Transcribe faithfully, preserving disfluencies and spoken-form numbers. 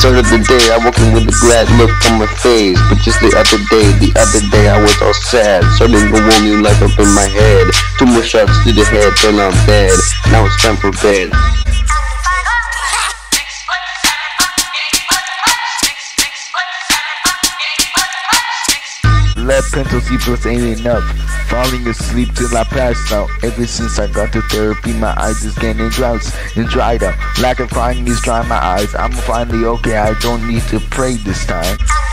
started the day, I woke in with a glad look on my face. But just the other day, the other day I was all sad. Starting a whole new life up in my head. Two more shots to the head, then I'm dead. Now it's time for bed. Left pencil C plus ain't enough. Falling asleep till I pass out. Ever since I got to therapy, my eyes is getting droughts and dried up. Lack of crying is drying my eyes. I'm finally okay, I don't need to pray this time.